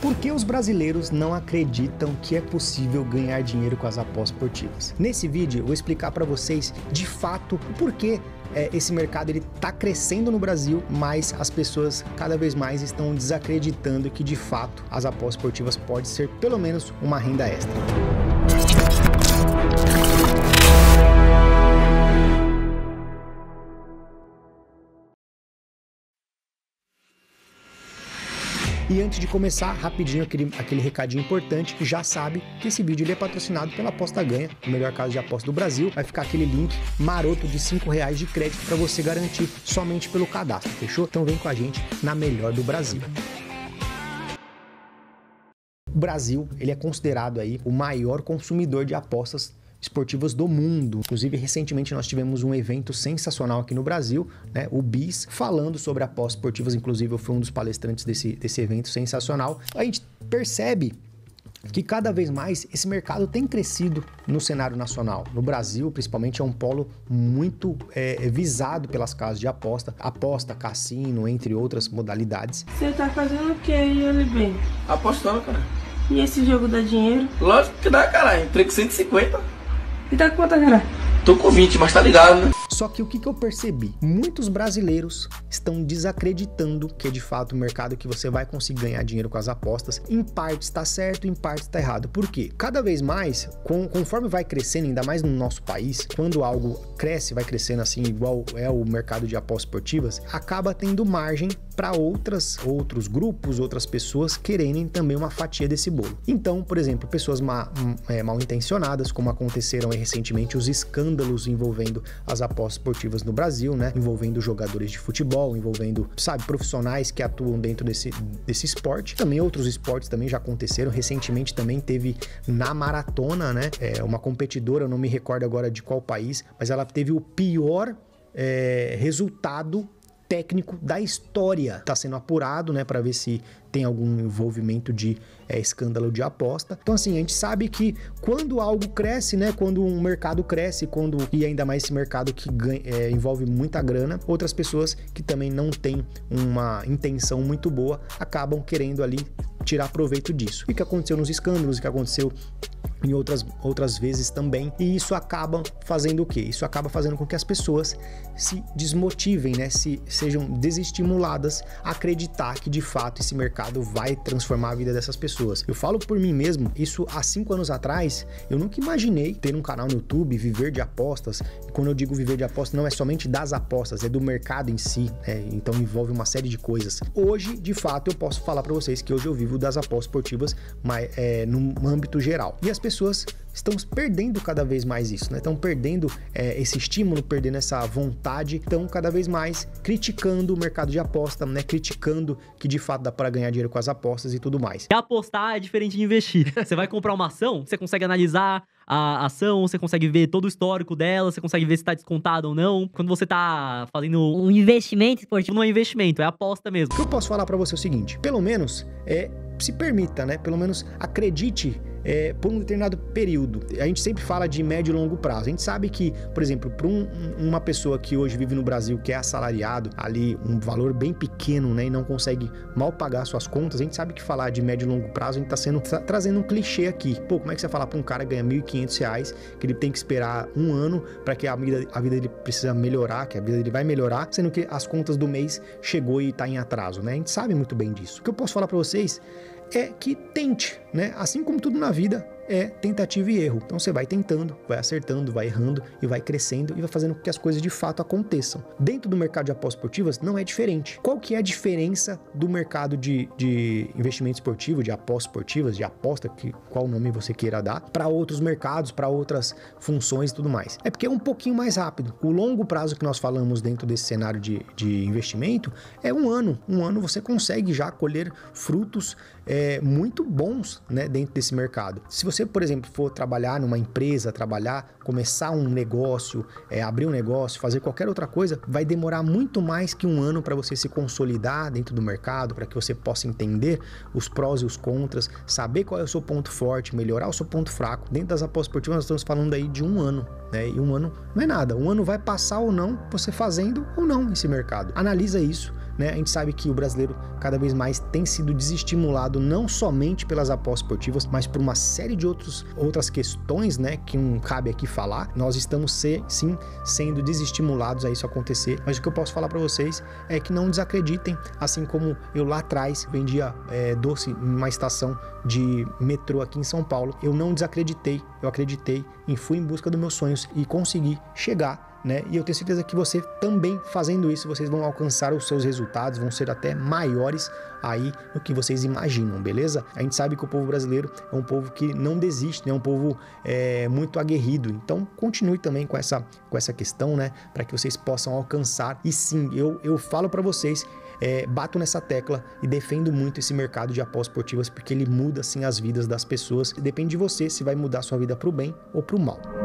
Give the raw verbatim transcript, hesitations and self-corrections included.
Por que os brasileiros não acreditam que é possível ganhar dinheiro com as apostas esportivas? Nesse vídeo eu vou explicar para vocês de fato o porquê é, esse mercado ele tá crescendo no Brasil, mas as pessoas cada vez mais estão desacreditando que de fato as apostas esportivas podem ser pelo menos uma renda extra. E antes de começar, rapidinho aquele, aquele recadinho importante, já sabe que esse vídeo ele é patrocinado pela Aposta Ganha, o melhor caso de aposta do Brasil. Vai ficar aquele link maroto de cinco reais de crédito para você garantir somente pelo cadastro, fechou? Então vem com a gente na melhor do Brasil. O Brasil, ele é considerado aí o maior consumidor de apostas esportivas do mundo. Inclusive, recentemente nós tivemos um evento sensacional aqui no Brasil, né, o B I S, falando sobre apostas esportivas. Inclusive, eu fui um dos palestrantes desse, desse evento sensacional. A gente percebe que cada vez mais esse mercado tem crescido no cenário nacional. No Brasil, principalmente, é um polo muito é, visado pelas casas de aposta, aposta, cassino, entre outras modalidades. Você tá fazendo o que aí, Oliveira? Apostando, cara. E esse jogo dá dinheiro? Lógico que dá, caralho. Entrei com cento e cinquenta. E tá com quanto, cara? Tô com vinte, mas tá ligado, né? Só que o que, que eu percebi? Muitos brasileiros estão desacreditando que é de fato o mercado que você vai conseguir ganhar dinheiro com as apostas. Em parte está certo, em parte está errado. Por quê? Cada vez mais, com, conforme vai crescendo, ainda mais no nosso país, quando algo cresce, vai crescendo assim, igual é o mercado de apostas esportivas, acaba tendo margem para outras, outros grupos, outras pessoas quererem também uma fatia desse bolo. Então, por exemplo, pessoas ma, é, mal intencionadas, como aconteceram aí recentemente os escândalos envolvendo as apostas esportivas no Brasil, né? Envolvendo jogadores de futebol, envolvendo, sabe, profissionais que atuam dentro desse, desse esporte. Também outros esportes também já aconteceram. Recentemente também teve na maratona, né? É, uma competidora, eu não me recordo agora de qual país, mas ela teve o pior é, resultado técnico da história. Tá sendo apurado, né, para ver se tem algum envolvimento de é, escândalo de aposta. Então, assim, a gente sabe que quando algo cresce, né, quando um mercado cresce, quando e ainda mais esse mercado que ganha, é, envolve muita grana, outras pessoas que também não têm uma intenção muito boa acabam querendo ali tirar proveito disso. E o que aconteceu nos escândalos, o que aconteceu em outras, outras vezes também, e isso acaba fazendo o quê? Isso acaba fazendo com que as pessoas se desmotivem, né? Se sejam desestimuladas a acreditar que de fato esse mercado vai transformar a vida dessas pessoas. Eu falo por mim mesmo, isso há cinco anos atrás, eu nunca imaginei ter um canal no YouTube, viver de apostas. E quando eu digo viver de apostas, não é somente das apostas, é do mercado em si, né? Então envolve uma série de coisas. Hoje, de fato, eu posso falar para vocês que hoje eu vivo das apostas esportivas, mas é, no âmbito geral. E as pessoas estão perdendo cada vez mais isso, né? Estão perdendo é, esse estímulo, perdendo essa vontade, estão cada vez mais criticando o mercado de aposta, né? Criticando que de fato dá para ganhar dinheiro com as apostas e tudo mais. Apostar é diferente de investir. Você vai comprar uma ação, você consegue analisar a ação, você consegue ver todo o histórico dela, você consegue ver se tá descontado ou não. Quando você tá fazendo um investimento esportivo, não é investimento, é aposta mesmo. O que eu posso falar para você é o seguinte, pelo menos é, se permita, né? Pelo menos acredite É, por um determinado período. A gente sempre fala de médio e longo prazo. A gente sabe que, por exemplo, para um, uma pessoa que hoje vive no Brasil, que é assalariado, ali um valor bem pequeno, né, e não consegue mal pagar suas contas, a gente sabe que falar de médio e longo prazo, a gente tá sendo tá trazendo um clichê aqui. Pô, como é que você vai falar para um cara que ganha mil e quinhentos reais, que ele tem que esperar um ano para que a vida, a vida dele precisa melhorar, que a vida dele vai melhorar, sendo que as contas do mês chegou e tá em atraso, né? A gente sabe muito bem disso. O que eu posso falar para vocês é que tente, né? Assim como tudo na vida, é tentativa e erro. Então você vai tentando, vai acertando, vai errando e vai crescendo e vai fazendo com que as coisas de fato aconteçam. Dentro do mercado de apostas esportivas não é diferente. Qual que é a diferença do mercado de, de investimento esportivo, de apostas esportivas, de aposta, que, qual nome você queira dar, para outros mercados, para outras funções e tudo mais? É porque é um pouquinho mais rápido. O longo prazo que nós falamos dentro desse cenário de, de investimento é um ano. Um ano você consegue já colher frutos é, muito bons, né, dentro desse mercado. Se você, por exemplo, for trabalhar numa empresa, trabalhar, começar um negócio, é, abrir um negócio, fazer qualquer outra coisa, vai demorar muito mais que um ano para você se consolidar dentro do mercado, para que você possa entender os prós e os contras, saber qual é o seu ponto forte, melhorar o seu ponto fraco. Dentro das apostas esportivas nós estamos falando aí de um ano, né? E um ano não é nada. Um ano vai passar ou não, você fazendo ou não esse mercado. Analisa isso. né? A gente sabe que o brasileiro cada vez mais tem sido desestimulado não somente pelas apostas esportivas, mas por uma série de outros, outras questões, né? Que não cabe aqui falar. Nós estamos se, sim sendo desestimulados a isso acontecer, mas o que eu posso falar para vocês é que não desacreditem, assim como eu lá atrás vendia é, doce em uma estação de metrô aqui em São Paulo. Eu não desacreditei, eu acreditei e fui em busca dos meus sonhos e consegui chegar, né? E eu tenho certeza que você também fazendo isso, vocês vão alcançar os seus resultados, vão ser até maiores aí do que vocês imaginam, beleza? A gente sabe que o povo brasileiro é um povo que não desiste, né? É um povo é, muito aguerrido. Então, continue também com essa, com essa questão, né? Para que vocês possam alcançar. E sim, eu, eu falo para vocês, É, bato nessa tecla e defendo muito esse mercado de apostas esportivas porque ele muda sim as vidas das pessoas e depende de você se vai mudar a sua vida para o bem ou para o mal.